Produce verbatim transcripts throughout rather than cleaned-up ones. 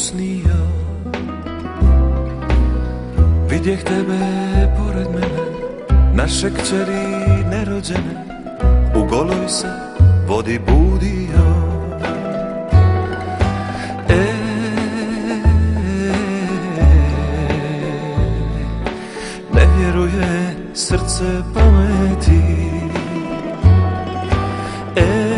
usnio. Vidjeh tebe pored mene, naše kćeri nerođene, u goloj se vodi budio. E, ne vjeruje srce pameti. E,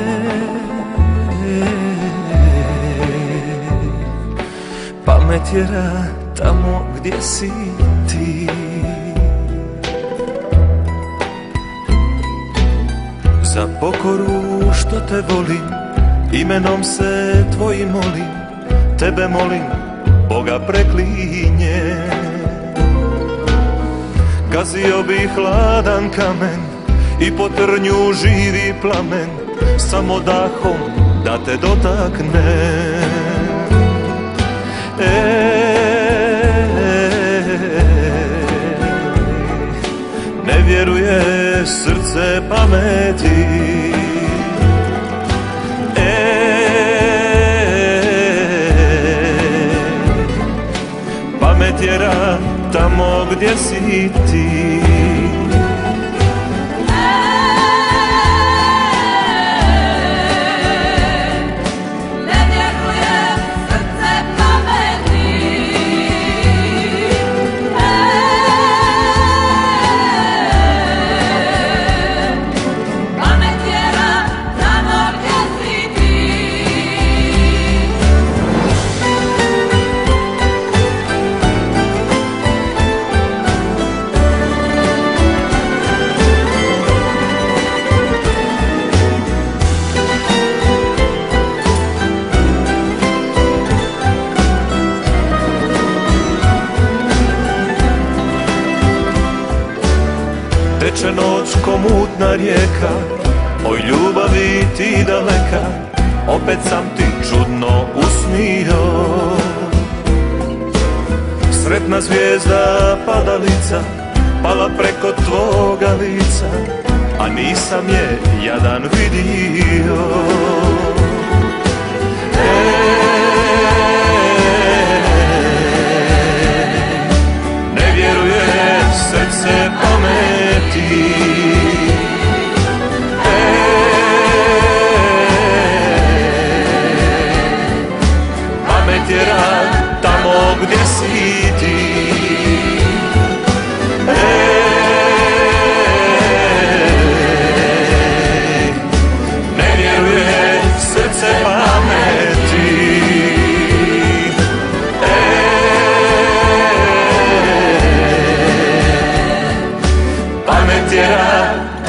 pamet tjera tamo gdje si ti. Za pokoru što te volim, imenom se tvojim molim, tebe molim, Boga preklinje. Gazio bi hladan kamen i po trnju živi plamen, samo dahom da te dotakne. E, ne vjeruje srce pameti. E, pamet tjera tamo gdje si ti. Teče noć ko mutna rijeka, oj ljubavi ti daleka, opet sam ti čudno usnio. Sretna zvijezda padalica, pala preko tvoga lica, a nisam je jadan vidio. E, ne vjeruje srce pameti. E, pamet tjera tamo gdje si ti. E, ne vjeruje srce pameti. Pamet tjera